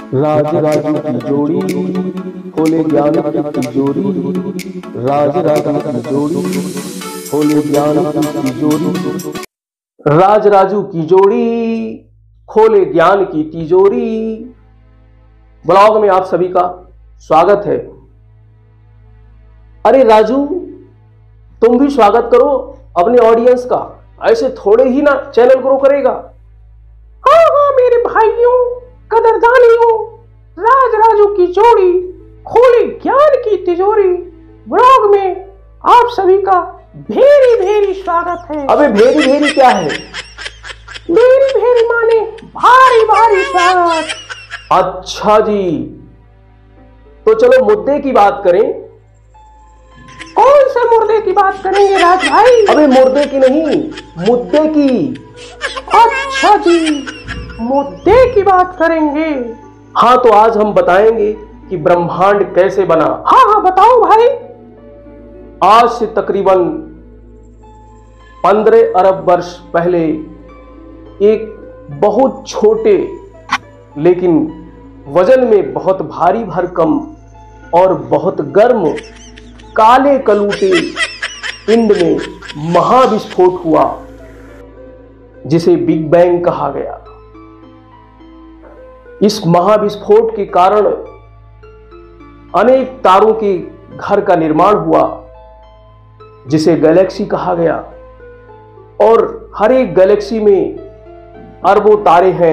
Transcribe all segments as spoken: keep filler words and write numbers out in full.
राज राजू की जोड़ी खोले ज्ञान की तिजोरी, राज राजू की जोड़ी खोले ज्ञान की तिजोरी, राज राजू की जोड़ी खोले ज्ञान की तिजोरी। ब्लॉग में आप सभी का स्वागत है। अरे राजू, तुम भी स्वागत करो अपने ऑडियंस का, ऐसे थोड़े ही ना चैनल ग्रो करेगा। हाँ हाँ मेरे भाइयों कदरदानियों, राज राजू की जोड़ी खोले ज्ञान की तिजोरी ब्लॉग में आप सभी का भेरी भेरी स्वागत है। अबे भेरी भेरी क्या है? भेरी भेरी माने भारी भारी स्वागत। अच्छा जी, तो चलो मुद्दे की बात करें। कौन से मुर्दे की बात करेंगे राज भाई? अबे मुर्दे की नहीं, मुद्दे की। अच्छा जी, मुद्दे की बात करेंगे। हाँ, तो आज हम बताएंगे कि ब्रह्मांड कैसे बना। हाँ हाँ बताओ भाई। आज से तकरीबन पंद्रह अरब वर्ष पहले एक बहुत छोटे लेकिन वजन में बहुत भारी भरकम और बहुत गर्म काले कलूटे पिंड में महाविस्फोट हुआ, जिसे बिग बैंग कहा गया। इस महाविस्फोट के कारण अनेक तारों के घर का निर्माण हुआ, जिसे गैलेक्सी कहा गया। और हर एक गैलेक्सी में अरबों तारे हैं।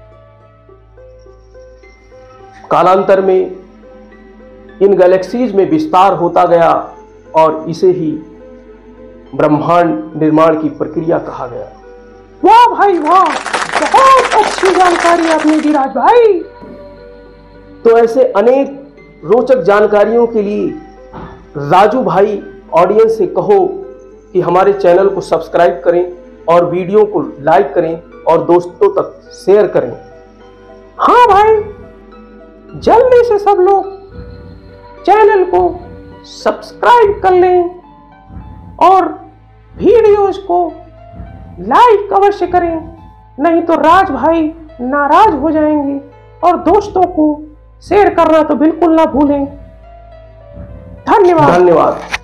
कालांतर में इन गैलेक्सीज में विस्तार होता गया और इसे ही ब्रह्मांड निर्माण की प्रक्रिया कहा गया। वाह भाई वाह, बहुत अच्छी जानकारी आपने दी राज भाई। तो ऐसे अनेक रोचक जानकारियों के लिए राजू भाई ऑडियंस से कहो कि हमारे चैनल को सब्सक्राइब करें और वीडियो को लाइक करें और दोस्तों तक शेयर करें। हाँ भाई, जल्दी से सब लोग चैनल को सब्सक्राइब कर लें और वीडियोज को लाइक अवश्य करें, नहीं तो राज भाई नाराज हो जाएंगे। और दोस्तों को शेयर करना तो बिल्कुल ना भूलें। धन्यवाद। धन्यवाद।